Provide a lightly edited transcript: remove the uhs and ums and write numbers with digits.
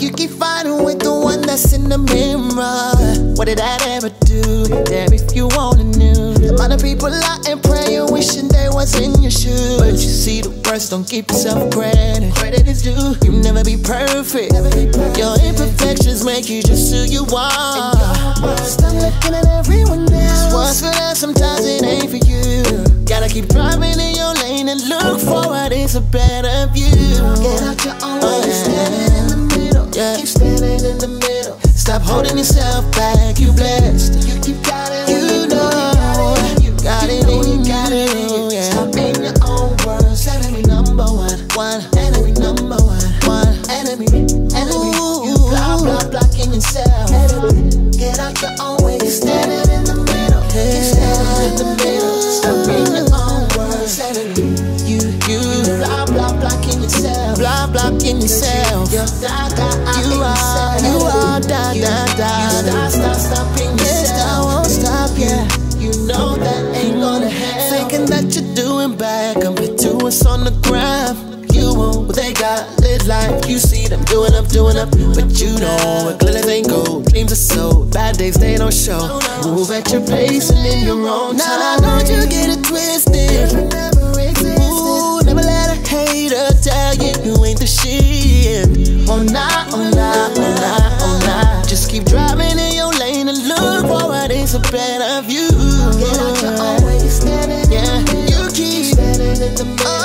You keep fighting with the one that's in the mirror. What did that ever do? Damn, if you only knew. A lot of people out and praying, wishing they was in your shoes. But you see the worst, don't give yourself credit. Credit is due. You never be perfect. Your imperfections make you just who you are. Stop looking at everyone else. What's for them, sometimes it ain't for you. Gotta keep driving in your lane and look forward, it's a better view. Get out your own way, standing in the middle. Keep standing in the middle. Stop holding yourself back, you blessed. You keep got it, you know. You got it in you. Stop being your own worst enemy number one. Enemy number one. Enemy. You blocking yourself. Get out your own way, keep standing in the middle. Keep standing in the middle. Stop being your own worst enemy. You blocking yourself. Blocking yourself. You are stopping yourself. I won't stop, yeah. You know that ain't gonna help. Thinking that you're doing bad compared to us on the ground. You want what they got, live life. You see them doing up, but you know what glitters ain't gold. Dreams are sold, bad days they don't show. Move at your pace and in your own time. Now don't you get it twisted. Ooh, never let a hater tell you you ain't the shit. Oh nah, oh nah, oh nah, oh nah. Just keep driving in your lane and look forward, it's a better view. Get out your own way, standing in the middle. You keep standing in the middle.